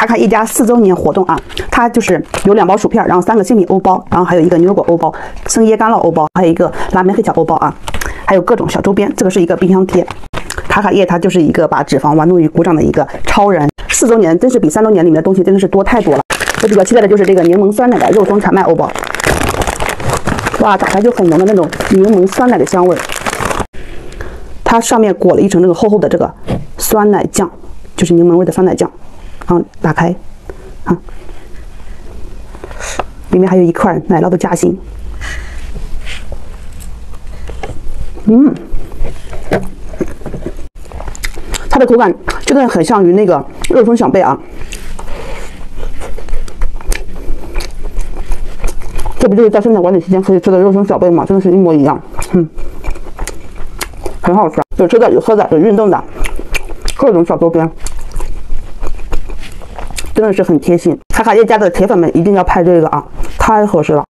卡卡一家4周年活动啊，它就是有2包薯片，然后3个鲜米欧包，然后还有一个牛油果欧包、生椰干酪欧包，还有一个拉面黑巧欧包啊，还有各种小周边。这个是一个冰箱贴。卡卡叶它就是一个把脂肪玩弄于股掌的一个超人。4周年真是比3周年里面的东西真的是多太多了。我比较期待的就是这个柠檬酸奶的肉松荞麦欧包。哇，打开就很浓的那种柠檬酸奶的香味。它上面裹了一层这个厚厚的这个酸奶酱，就是柠檬味的酸奶酱。然后打开，啊，里面还有一块奶酪的夹心。它的口感真的很像于那个肉松小贝啊。这不就是在生产管理期间可以吃的肉松小贝吗？真的是一模一样。很好吃，有吃的，有喝的，有运动的，各种小周边，真的是很贴心。卡卡叶家的铁粉们一定要拍这个啊，太合适了。